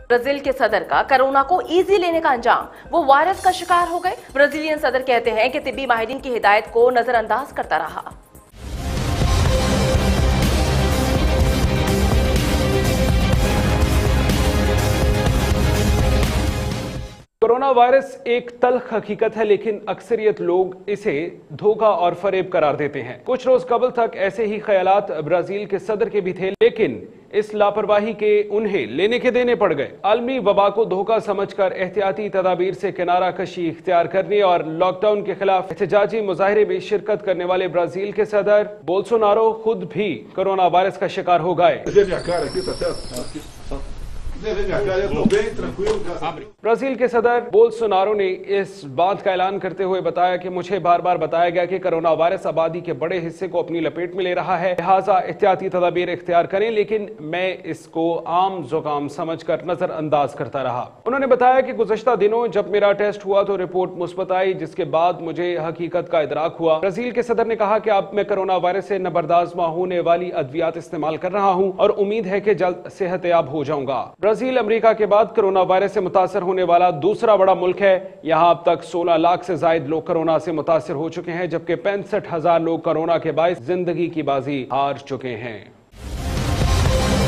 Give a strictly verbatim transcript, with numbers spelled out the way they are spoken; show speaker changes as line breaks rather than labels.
Brazil के सदर का कोरोना को इजी लेने का अंजाम, वो वायरस का शिकार हो गए। ब्राजीलियन सदर कहते हैं कि तिब्बी माहिरीन की हिदायत को नजरअंदाज करता रहा।
कोरोना वायरस एक तल्ख हकीकत है, लेकिन अक्सरियत लोग इसे धोखा और फरेब करार देते हैं। कुछ रोज कबल तक ऐसे ही ख्यालात ब्राजील के सदर के भी थे, लेकिन इस लापरवाही के उन्हें लेने के देने पड़ गए। आलमी वबा को धोखा समझकर एहतियाती तदाबीर से किनारा कशी इख्तियार करने और लॉकडाउन के खिलाफ एहतजाजी मुजाहरे में शिरकत करने वाले ब्राजील के सदर बोल्सोनारो खुद भी कोरोना वायरस का शिकार हो गए। ब्राजील के सदर बोल्सोनारो ने इस बात का ऐलान करते हुए बताया कि मुझे बार बार बताया गया कि कोरोना वायरस आबादी के बड़े हिस्से को अपनी लपेट में ले रहा है, लिहाजा एहतियाती तदाबीर इख्तियार करें, लेकिन मैं इसको आम जुकाम समझकर नजरअंदाज करता रहा। उन्होंने बताया कि गुज़श्ता दिनों जब मेरा टेस्ट हुआ तो रिपोर्ट मुस्बत आई, जिसके बाद मुझे हकीकत का इदराक हुआ। ब्राजील के सदर ने कहा कि अब मैं कोरोना वायरस से नबरदाज़मा होने वाली अद्वियात इस्तेमाल कर रहा हूँ और उम्मीद है कि जल्द सेहतयाब हो जाऊंगा। ब्राजील अमेरिका के बाद कोरोना वायरस से मुतासर होने वाला दूसरा बड़ा मुल्क है। यहाँ अब तक सोलह लाख से जायद लोग कोरोना से मुतासर हो चुके हैं, जबकि पैंसठ हजार लोग कोरोना के बायस जिंदगी की बाजी हार चुके हैं।